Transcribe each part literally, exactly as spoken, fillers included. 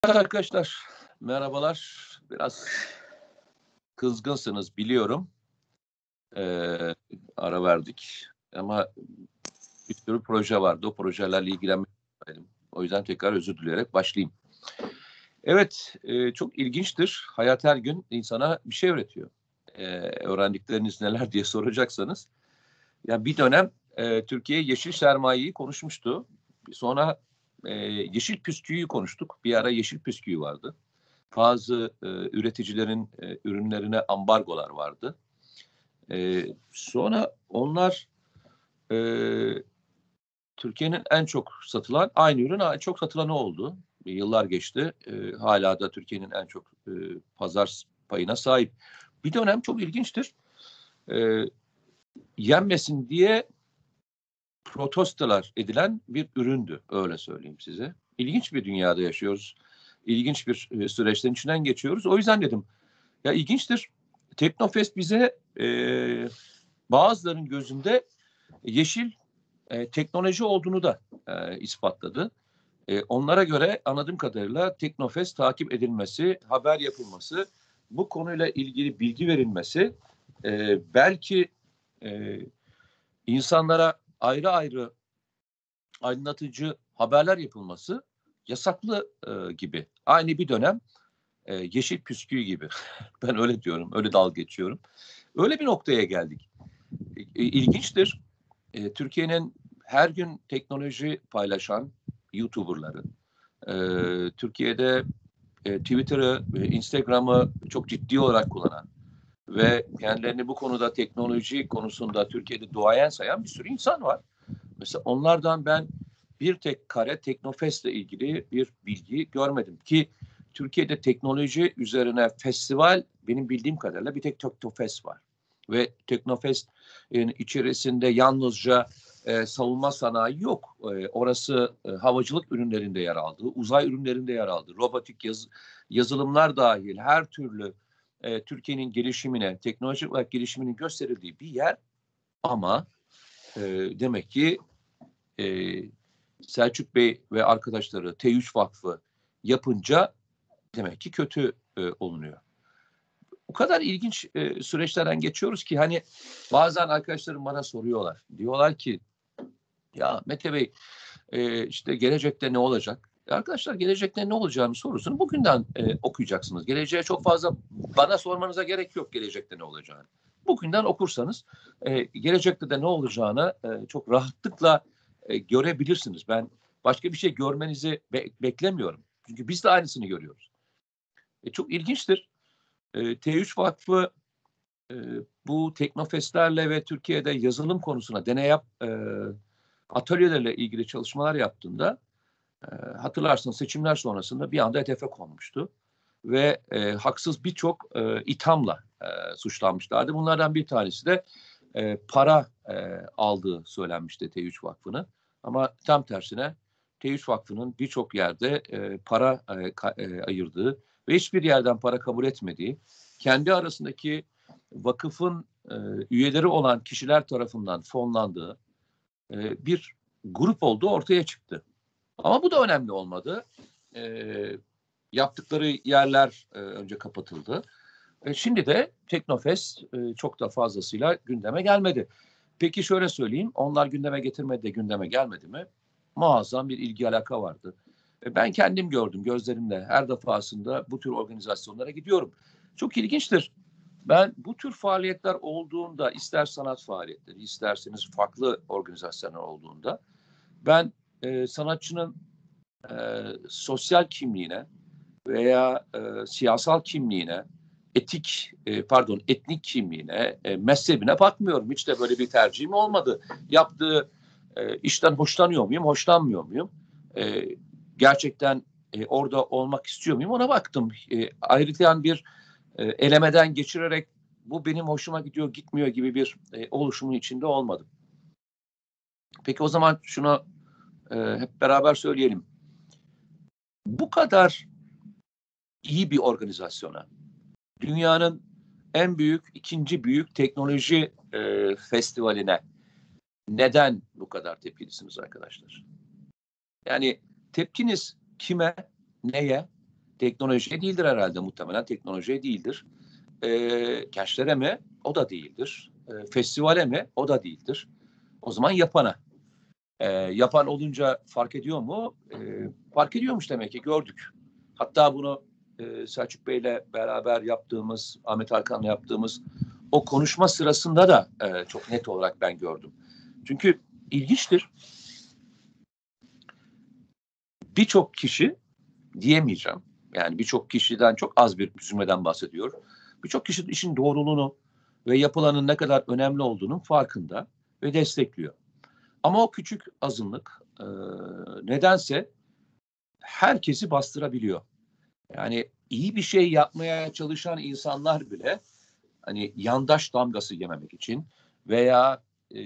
Arkadaşlar, merhabalar. Biraz kızgınsınız biliyorum. Ee, ara verdik ama bir sürü proje vardı. O projelerle ilgilenmek istedim. O yüzden tekrar özür dileyerek başlayayım. Evet, e, çok ilginçtir. Hayat her gün insana bir şey öğretiyor. Ee, öğrendikleriniz neler diye soracaksanız. Ya bir dönem e, Türkiye yeşil sermayeyi konuşmuştu. Sonra e, yeşil püsküyü konuştuk. Bir ara yeşil püsküyü vardı. Bazı e, üreticilerin e, ürünlerine ambargolar vardı. E, sonra onlar e, Türkiye'nin en çok satılan, aynı ürün en çok satılanı oldu. E, yıllar geçti. E, hala da Türkiye'nin en çok e, pazar payına sahip. Bir dönem çok ilginçtir. E, yenmesin diye protestolar edilen bir üründü. Öyle söyleyeyim size. İlginç bir dünyada yaşıyoruz. İlginç bir e, süreçten içinden geçiyoruz. O yüzden dedim, ya ilginçtir. Teknofest bize e, bazılarının gözünde yeşil e, teknoloji olduğunu da e, ispatladı. E, onlara göre anladığım kadarıyla Teknofest takip edilmesi, haber yapılması, bu konuyla ilgili bilgi verilmesi, e, belki e, insanlara ayrı ayrı aydınlatıcı haberler yapılması yasaklı e, gibi. Aynı bir dönem e, yeşil püskül gibi. Ben öyle diyorum, öyle dalga geçiyorum. Öyle bir noktaya geldik. E, İlginçtir. E, Türkiye'nin her gün teknoloji paylaşan YouTuber'ları, e, Türkiye'de e, Twitter'ı, e, Instagram'ı çok ciddi olarak kullanan ve kendilerini bu konuda teknoloji konusunda Türkiye'de duayen sayan bir sürü insan var. Mesela onlardan ben bir tek kare Teknofest'le ilgili bir bilgi görmedim ki Türkiye'de teknoloji üzerine festival benim bildiğim kadarıyla bir tek Teknofest var. Ve Teknofest'in içerisinde yalnızca e, savunma sanayi yok. E, orası e, havacılık ürünlerinde yer aldı, uzay ürünlerinde yer aldı, robotik yaz, yazılımlar dahil her türlü e, Türkiye'nin gelişimine, teknolojik olarak gelişiminin gösterildiği bir yer. Ama e, demek ki e, Selçuk Bey ve arkadaşları T üç Vakfı yapınca demek ki kötü e, olunuyor. O kadar ilginç e, süreçlerden geçiyoruz ki hani bazen arkadaşlarım bana soruyorlar. Diyorlar ki ya Mete Bey e, işte gelecekte ne olacak? E, arkadaşlar gelecekte ne olacağını sorusunu bugünden e, okuyacaksınız. Geleceğe çok fazla bana sormanıza gerek yok gelecekte ne olacağını. Bugünden okursanız e, gelecekte de ne olacağını e, çok rahatlıkla e, görebilirsiniz. Ben başka bir şey görmenizi be- beklemiyorum. Çünkü biz de aynısını görüyoruz. E, çok ilginçtir. E, T üç Vakfı e, bu teknofestlerle ve Türkiye'de yazılım konusuna deney yap, e, atölyelerle ilgili çalışmalar yaptığında e, hatırlarsınız seçimler sonrasında bir anda hedefe konmuştu. Ve e, haksız birçok e, ithamla e, suçlanmışlardı. Bunlardan bir tanesi de e, para e, aldığı söylenmişti T üç Vakfı'nın. Ama tam tersine T üç Vakfı'nın birçok yerde e, para e, ka, e, ayırdığı ve hiçbir yerden para kabul etmediği, kendi arasındaki vakıfın e, üyeleri olan kişiler tarafından fonlandığı e, bir grup olduğu ortaya çıktı. Ama bu da önemli olmadı. E, yaptıkları yerler e, önce kapatıldı. E, şimdi de Teknofest e, çok da fazlasıyla gündeme gelmedi. Peki şöyle söyleyeyim, onlar gündeme getirmedi de gündeme gelmedi mi? Muazzam bir ilgi alaka vardı. E, ben kendim gördüm gözlerimle her defasında bu tür organizasyonlara gidiyorum. Çok ilginçtir. Ben bu tür faaliyetler olduğunda ister sanat faaliyetleri isterseniz farklı organizasyonlar olduğunda ben e, sanatçının e, sosyal kimliğine veya e, siyasal kimliğine, etik e, pardon etnik kimliğine, e, mezhebine bakmıyorum. Hiç de böyle bir tercihim olmadı. Yaptığı e, işten hoşlanıyor muyum, hoşlanmıyor muyum? E, gerçekten e, orada olmak istiyor muyum? Ona baktım. E, ayrıca bir e, elemeden geçirerek bu benim hoşuma gidiyor, gitmiyor gibi bir e, oluşumun içinde olmadım. Peki o zaman şunu e, hep beraber söyleyelim. Bu kadar iyi bir organizasyona, dünyanın en büyük, ikinci büyük teknoloji e, festivaline neden bu kadar tepkilisiniz arkadaşlar? Yani tepkiniz kime, neye? Teknolojiye değildir herhalde, muhtemelen teknolojiye değildir. E, gençlere mi? O da değildir. E, festivale mi? O da değildir. O zaman yapana. E, yapan olunca fark ediyor mu? E, fark ediyormuş demek ki, gördük. Hatta bunu e, Selçuk Bey'le beraber yaptığımız, Ahmet Hakan'la yaptığımız o konuşma sırasında da e, çok net olarak ben gördüm. Çünkü ilginçtir. Birçok kişi diyemeyeceğim. Yani birçok kişiden çok az bir cümleden bahsediyor. Birçok kişi işin doğruluğunu ve yapılanın ne kadar önemli olduğunun farkında ve destekliyor. Ama o küçük azınlık e, nedense herkesi bastırabiliyor. Yani iyi bir şey yapmaya çalışan insanlar bile hani yandaş damgası yememek için veya e,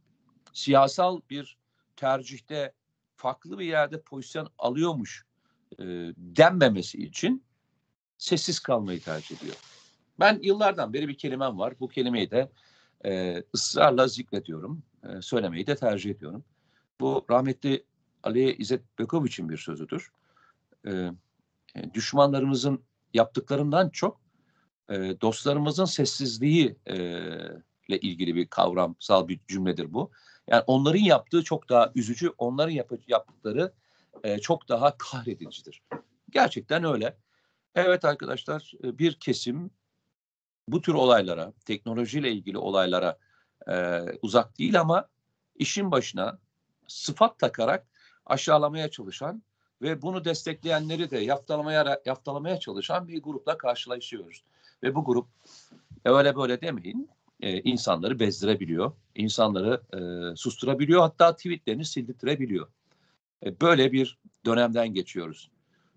siyasal bir tercihte farklı bir yerde pozisyon alıyormuş e, denmemesi için sessiz kalmayı tercih ediyor. Ben yıllardan beri bir kelimem var. Bu kelimeyi de e, ısrarla zikrediyorum. E, söylemeyi de tercih ediyorum. Bu rahmetli Ali İzzet Bekoviç'in bir sözüdür. E, düşmanlarımızın yaptıklarından çok e, dostlarımızın sessizliği e, ile ilgili bir kavramsal bir cümledir bu. Yani onların yaptığı çok daha üzücü, onların yap- yaptıkları e, çok daha kahredicidir. Gerçekten öyle. Evet arkadaşlar, bir kesim bu tür olaylara, teknolojiyle ilgili olaylara e, uzak değil ama işin başına sıfat takarak aşağılamaya çalışan ve bunu destekleyenleri de yaftalamaya yaftalamaya çalışan bir grupla karşılaşıyoruz. Ve bu grup öyle böyle demeyin, e, insanları bezdirebiliyor, insanları e, susturabiliyor, hatta tweetlerini sildirtebiliyor. E, böyle bir dönemden geçiyoruz.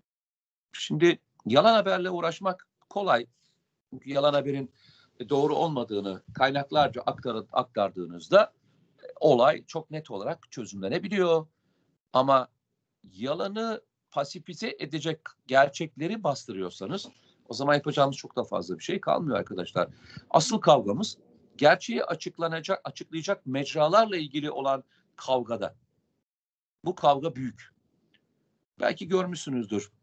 Şimdi yalan haberle uğraşmak kolay. Çünkü yalan haberin doğru olmadığını kaynaklarca aktar, aktardığınızda e, olay çok net olarak çözümlenebiliyor. Ama yalanı pasifize edecek gerçekleri bastırıyorsanız o zaman yapacağımız çok da fazla bir şey kalmıyor arkadaşlar. Asıl kavgamız gerçeği açıklanacak, açıklayacak mecralarla ilgili olan kavgada. Bu kavga büyük. Belki görmüşsünüzdür.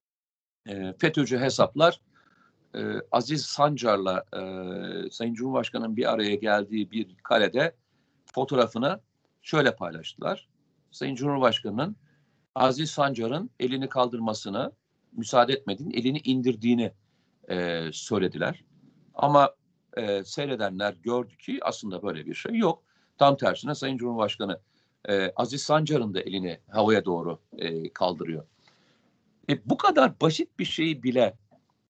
E, FETÖ'cü hesaplar e, Aziz Sancar'la e, Sayın Cumhurbaşkanı'nın bir araya geldiği bir karede fotoğrafını şöyle paylaştılar. Sayın Cumhurbaşkanı'nın Aziz Sancar'ın elini kaldırmasına müsaade etmediğini, elini indirdiğini e, söylediler. Ama e, seyredenler gördü ki aslında böyle bir şey yok. Tam tersine Sayın Cumhurbaşkanı e, Aziz Sancar'ın da elini havaya doğru e, kaldırıyor. E, bu kadar basit bir şeyi bile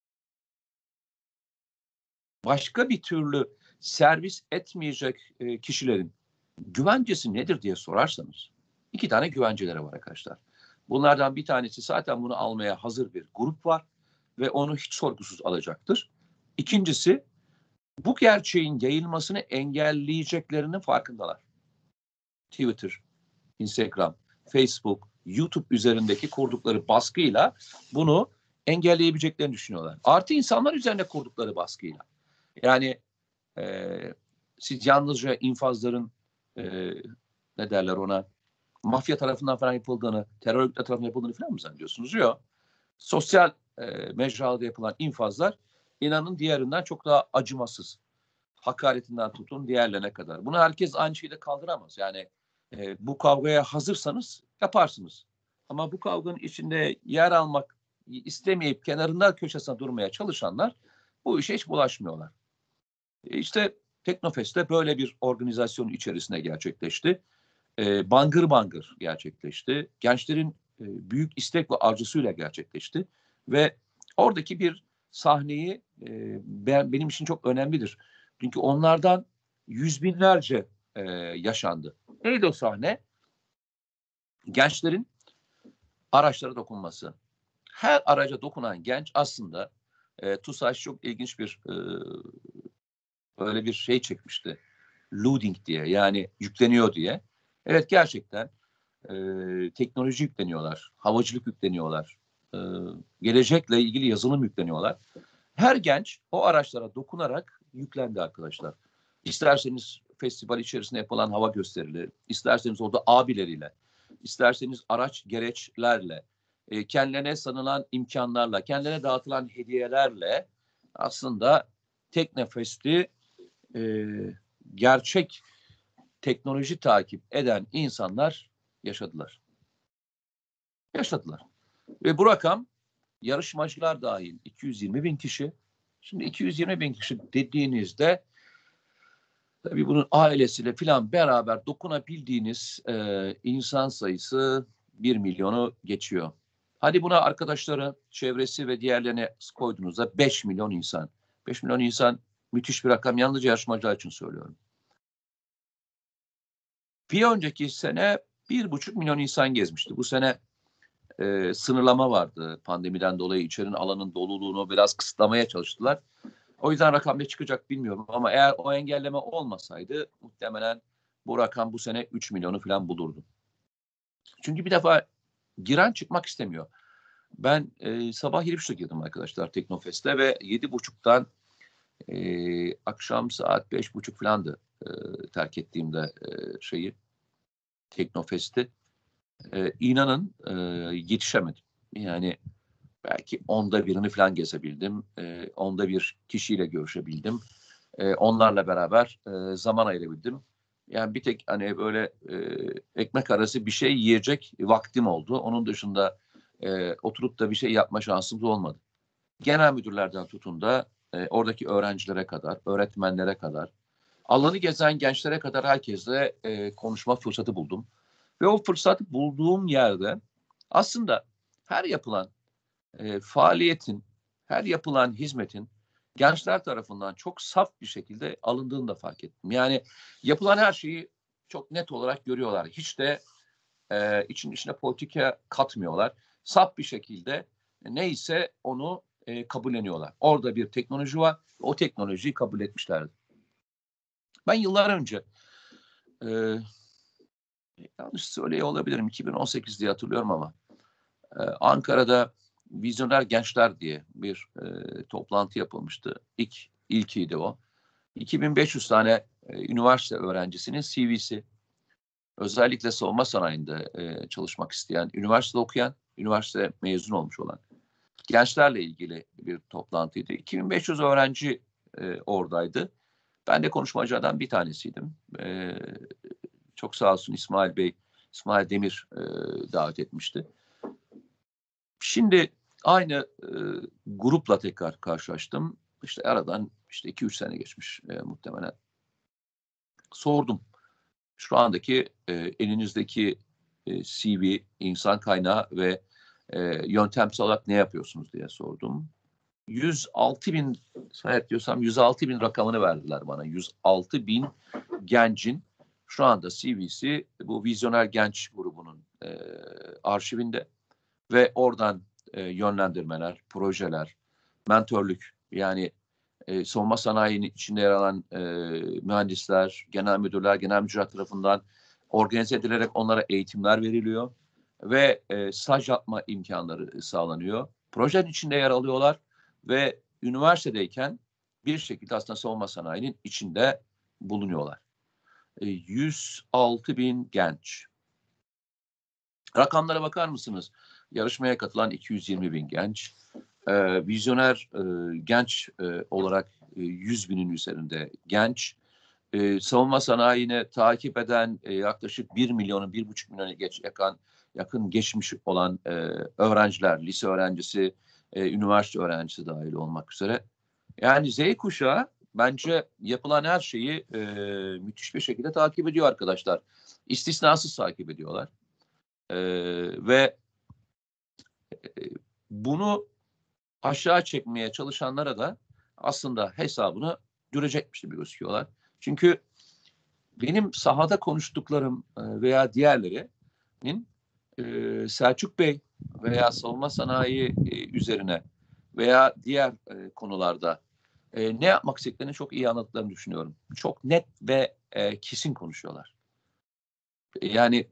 başka bir türlü servis etmeyecek e, kişilerin güvencesi nedir diye sorarsanız iki tane güvenceleri var arkadaşlar. Bunlardan bir tanesi zaten bunu almaya hazır bir grup var ve onu hiç sorgusuz alacaktır. İkincisi bu gerçeğin yayılmasını engelleyeceklerinin farkındalar. Twitter, Instagram, Facebook, YouTube üzerindeki kurdukları baskıyla bunu engelleyebileceklerini düşünüyorlar. Artı insanlar üzerine kurdukları baskıyla. Yani e, siz yalnızca infazların e, ne derler ona mafya tarafından falan yapıldığını, terör örgütleri tarafından yapıldığını falan mı zannediyorsunuz? Yok. Sosyal e, mecrada yapılan infazlar inanın diğerinden çok daha acımasız. Hakaretinden tutun diğerlerine kadar. Bunu herkes aynı şeyde kaldıramaz. Yani e, bu kavgaya hazırsanız yaparsınız. Ama bu kavganın içinde yer almak istemeyip kenarında köşesine durmaya çalışanlar bu işe hiç bulaşmıyorlar. E işte Teknofest'te böyle bir organizasyon içerisinde gerçekleşti. E, bangır bangır gerçekleşti. Gençlerin e, büyük istek ve arzusuyla gerçekleşti. Ve oradaki bir sahneyi e, ben, benim için çok önemlidir. Çünkü onlardan yüz binlerce e, yaşandı. Neydi o sahne? Gençlerin araçlara dokunması. Her araca dokunan genç aslında e, TUSAŞ çok ilginç bir e, öyle bir şey çekmişti. Loading diye, yani yükleniyor diye. Evet, gerçekten e, teknoloji yükleniyorlar, havacılık yükleniyorlar, e, gelecekle ilgili yazılım yükleniyorlar. Her genç o araçlara dokunarak yüklendi arkadaşlar. İsterseniz festival içerisinde yapılan hava gösterileri, isterseniz orada abileriyle, isterseniz araç gereçlerle, e, kendilerine sanılan imkanlarla, kendilerine dağıtılan hediyelerle aslında Teknofest'i e, gerçek teknoloji takip eden insanlar yaşadılar. Yaşadılar. Ve bu rakam yarışmacılar dahil iki yüz yirmi bin kişi. Şimdi iki yüz yirmi bin kişi dediğinizde tabii bunun ailesiyle filan beraber dokunabildiğiniz e, insan sayısı bir milyonu geçiyor. Hadi buna arkadaşları, çevresi ve diğerlerine koyduğunuzda beş milyon insan. beş milyon insan müthiş bir rakam. Yalnızca yarışmacılar için söylüyorum. Bir önceki sene bir buçuk milyon insan gezmişti. Bu sene e, sınırlama vardı. Pandemiden dolayı içerinin alanın doluluğunu biraz kısıtlamaya çalıştılar. O yüzden rakam ne çıkacak bilmiyorum. Ama eğer o engelleme olmasaydı muhtemelen bu rakam bu sene üç milyonu falan bulurdu. Çünkü bir defa giren çıkmak istemiyor. Ben e, sabah yedi buçukta girdim arkadaşlar Teknofest'e ve yedi buçuktan e, akşam saat beş buçuk falandı e, terk ettiğimde e, şeyi Teknofest'i. E, inanın e, yetişemedim. Yani belki onda birini falan gezebildim. E, onda bir kişiyle görüşebildim. E, onlarla beraber e, zaman ayırabildim. Yani bir tek hani böyle e, ekmek arası bir şey yiyecek vaktim oldu. Onun dışında e, oturup da bir şey yapma şansımız olmadı. Genel müdürlerden tutun da e, oradaki öğrencilere kadar, öğretmenlere kadar, alanı gezen gençlere kadar herkesle e, konuşma fırsatı buldum. Ve o fırsatı bulduğum yerde aslında her yapılan e, faaliyetin, her yapılan hizmetin gençler tarafından çok saf bir şekilde alındığını da fark ettim. Yani yapılan her şeyi çok net olarak görüyorlar. Hiç de e, için içine politika katmıyorlar. Saf bir şekilde neyse onu e, kabulleniyorlar. Orada bir teknoloji var. O teknolojiyi kabul etmişlerdi. Ben yıllar önce e, yanlış söylüyor olabilirim iki bin on sekiz diye hatırlıyorum ama e, Ankara'da Vizyoner Gençler diye bir e, toplantı yapılmıştı. İlk ilkiydi o. iki bin beş yüz tane e, üniversite öğrencisinin C V'si, özellikle savunma sanayinde e, çalışmak isteyen, üniversite okuyan, üniversite mezun olmuş olan gençlerle ilgili bir toplantıydı. iki bin beş yüz öğrenci e, oradaydı. Ben de konuşmacılardan bir tanesiydim. E, çok sağ olsun İsmail Bey, İsmail Demir e, davet etmişti. Şimdi aynı e, grupla tekrar karşılaştım. İşte aradan işte iki üç sene geçmiş e, muhtemelen. Sordum. Şu andaki e, elinizdeki e, C V, insan kaynağı ve e, yöntemsel olarak ne yapıyorsunuz diye sordum. yüz altı bin, evet diyorsam yüz altı bin rakamını verdiler bana. yüz altı bin gencin şu anda C V'si bu Vizyoner Genç grubunun e, arşivinde ve oradan e, yönlendirmeler, projeler, mentörlük, yani e, savunma sanayinin içinde yer alan e, mühendisler, genel müdürler, genel müdürler tarafından organize edilerek onlara eğitimler veriliyor ve e, staj yapma imkanları sağlanıyor. Projenin içinde yer alıyorlar ve üniversitedeyken bir şekilde aslında savunma sanayinin içinde bulunuyorlar. E, yüz altı bin genç. Rakamlara bakar mısınız? Yarışmaya katılan iki yüz yirmi bin genç, e, vizyoner e, genç e, olarak e, yüz binin üzerinde genç, e, savunma sanayini takip eden e, yaklaşık bir milyonu, bir buçuk milyonu geç, yakın, yakın geçmiş olan e, öğrenciler, lise öğrencisi, e, üniversite öğrencisi dahil olmak üzere. Yani Z kuşağı bence yapılan her şeyi e, müthiş bir şekilde takip ediyor arkadaşlar. İstisnasız takip ediyorlar. E, ve e, bunu aşağı çekmeye çalışanlara da aslında hesabını dürecekmiş gibi gözüküyorlar. Çünkü benim sahada konuştuklarım veya diğerlerinin Selçuk Bey veya savunma sanayi üzerine veya diğer konularda ne yapmak istediklerini çok iyi anlattıklarını düşünüyorum. Çok net ve kesin konuşuyorlar. Yani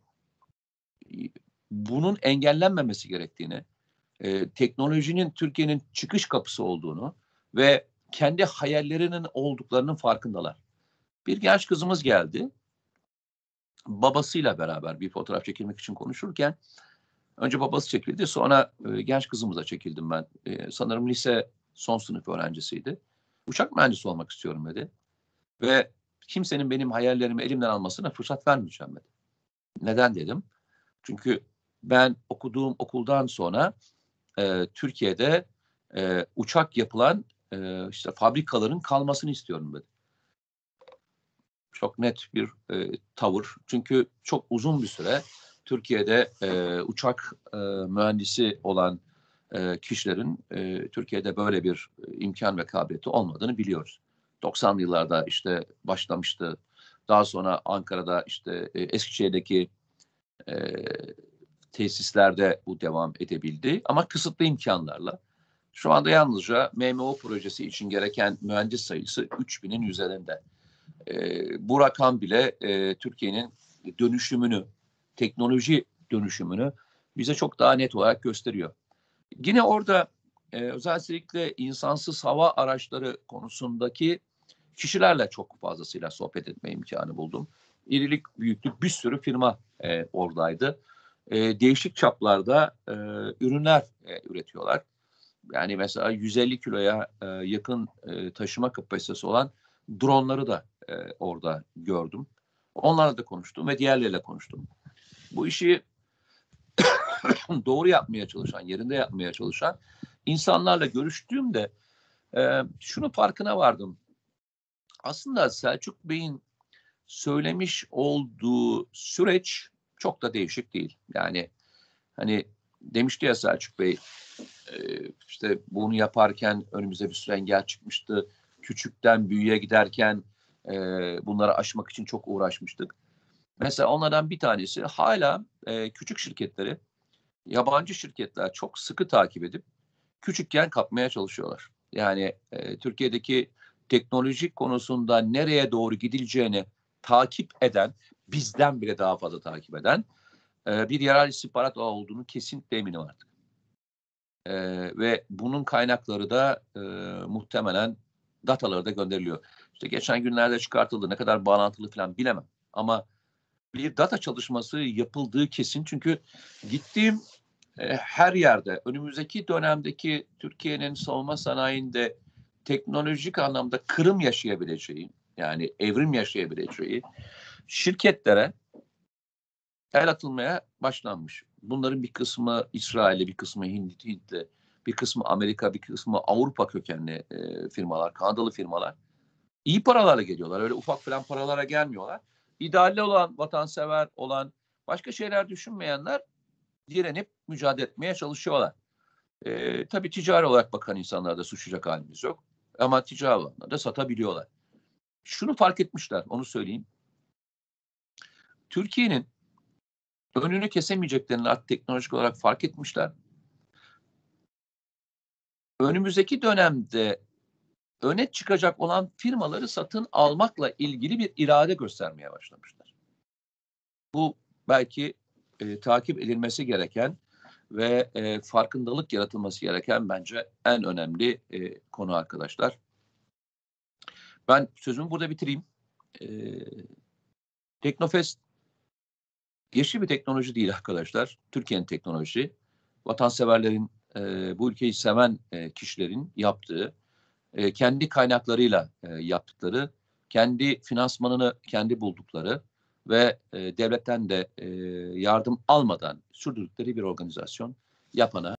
bunun engellenmemesi gerektiğini, e, teknolojinin Türkiye'nin çıkış kapısı olduğunu ve kendi hayallerinin olduklarının farkındalar. Bir genç kızımız geldi. Babasıyla beraber bir fotoğraf çekilmek için konuşurken Önce babası çekildi, sonra e, genç kızımıza çekildim ben. E, sanırım lise son sınıf öğrencisiydi. Uçak mühendisi olmak istiyorum dedi. Ve kimsenin benim hayallerimi elimden almasına fırsat vermeyeceğim dedi. Neden dedim? Çünkü ben okuduğum okuldan sonra e, Türkiye'de e, uçak yapılan e, işte fabrikaların kalmasını istiyorum dedi. Çok net bir e, tavır. Çünkü çok uzun bir süre Türkiye'de e, uçak e, mühendisi olan e, kişilerin e, Türkiye'de böyle bir e, imkan ve kabiliyeti olmadığını biliyoruz. doksanlı yıllarda işte başlamıştı. Daha sonra Ankara'da işte e, Eskişehir'deki e, tesislerde bu devam edebildi ama kısıtlı imkanlarla. Şu anda yalnızca M M O projesi için gereken mühendis sayısı üç binin üzerinde. E, bu rakam bile e, Türkiye'nin dönüşümünü, teknoloji dönüşümünü bize çok daha net olarak gösteriyor. Yine orada e, özellikle insansız hava araçları konusundaki kişilerle çok fazlasıyla sohbet etme imkanı buldum. İrilik, büyüklük bir sürü firma e, oradaydı. E, değişik çaplarda e, ürünler e, üretiyorlar. Yani mesela yüz elli kiloya e, yakın e, taşıma kapasitesi olan dronları da e, orada gördüm. Onlarla da konuştum ve diğerleriyle konuştum. Bu işi doğru yapmaya çalışan, yerinde yapmaya çalışan insanlarla görüştüğümde e, şunu farkına vardım. Aslında Selçuk Bey'in söylemiş olduğu süreç çok da değişik değil. Yani hani demişti ya Selçuk Bey, e, işte bunu yaparken önümüze bir sürü engel çıkmıştı. Küçükten büyüğe giderken e, bunları aşmak için çok uğraşmıştık. Mesela onlardan bir tanesi hala e, küçük şirketleri, yabancı şirketler çok sıkı takip edip küçükken kapmaya çalışıyorlar. Yani e, Türkiye'deki teknolojik konusunda nereye doğru gidileceğini takip eden, bizden bile daha fazla takip eden e, bir yerel istihbarat ağı olduğunu kesinlikle eminim artık. E, ve bunun kaynakları da e, muhtemelen dataları da gönderiliyor. İşte geçen günlerde çıkartıldı, ne kadar bağlantılı falan bilemem. Ama bir data çalışması yapıldığı kesin. Çünkü gittiğim e, her yerde önümüzdeki dönemdeki Türkiye'nin savunma sanayinde teknolojik anlamda kırım yaşayabileceği, yani evrim yaşayabileceği şirketlere el atılmaya başlanmış. Bunların bir kısmı İsrail'li, bir kısmı Hint, Hintli, bir kısmı Amerika, bir kısmı Avrupa kökenli e, firmalar, Kanadalı firmalar. İyi paralarla geliyorlar. Öyle ufak falan paralara gelmiyorlar. İdealli olan, vatansever olan, başka şeyler düşünmeyenler direnip mücadele etmeye çalışıyorlar. Ee, tabii ticari olarak bakan insanlarda suçlayacak halimiz yok. Ama ticari olanlar da satabiliyorlar. Şunu fark etmişler, onu söyleyeyim. Türkiye'nin önünü kesemeyeceklerini artık teknolojik olarak fark etmişler. Önümüzdeki dönemde öne çıkacak olan firmaları satın almakla ilgili bir irade göstermeye başlamışlar. Bu belki e, takip edilmesi gereken ve e, farkındalık yaratılması gereken bence en önemli e, konu arkadaşlar. Ben sözümü burada bitireyim. E, Teknofest yeşil bir teknoloji değil arkadaşlar. Türkiye'nin teknolojisi. Vatanseverlerin, e, bu ülkeyi seven e, kişilerin yaptığı, e, kendi kaynaklarıyla e, yaptıkları, kendi finansmanını kendi buldukları ve e, devletten de e, yardım almadan sürdürdükleri bir organizasyon yapana